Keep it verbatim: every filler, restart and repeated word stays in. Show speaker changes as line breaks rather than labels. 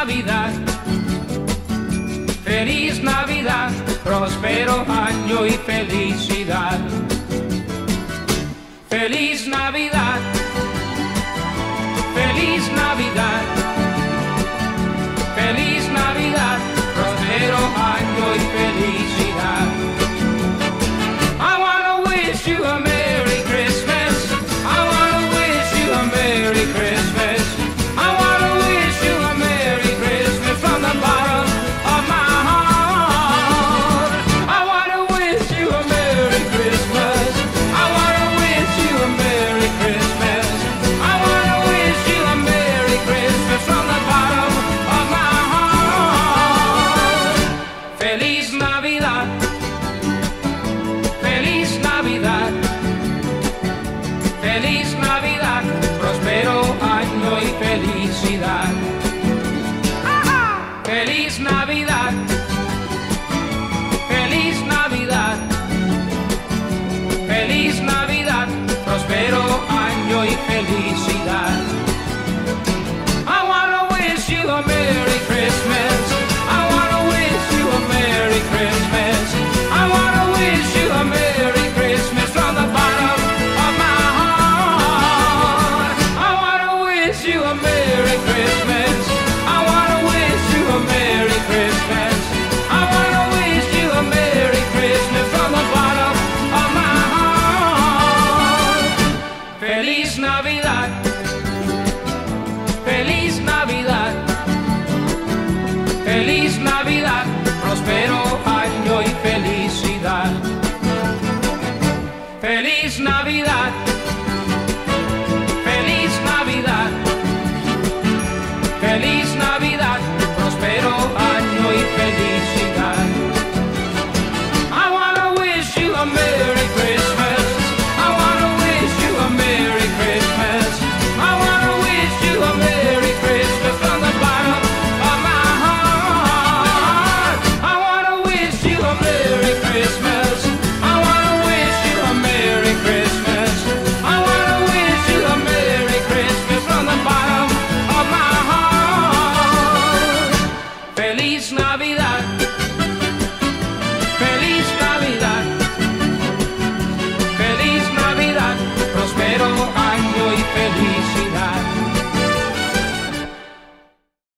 Navidad, feliz Navidad, próspero año y felicidad. Feliz Navidad, feliz Navidad, feliz Navidad, próspero año y felicidad. I wanna wish you a Merry Christmas. I wanna wish you a Merry Christmas. I wanna wish you a Merry Christmas from the bottom of my heart. I wanna wish you a Merry Christmas. I wanna wish you a Merry Christmas. I wanna wish you a Merry Christmas from the bottom of my heart. Feliz Navidad, feliz Navidad, feliz Navidad, próspero año y felicidad. Feliz Navidad, feliz Navidad, feliz Navidad, próspero año y felicidad. I wanna wish you a Merry Christmas. I wanna wish you a Merry Christmas. I wanna wish you a Merry Christmas from the bottom of my heart. I wanna wish you a Merry Christmas.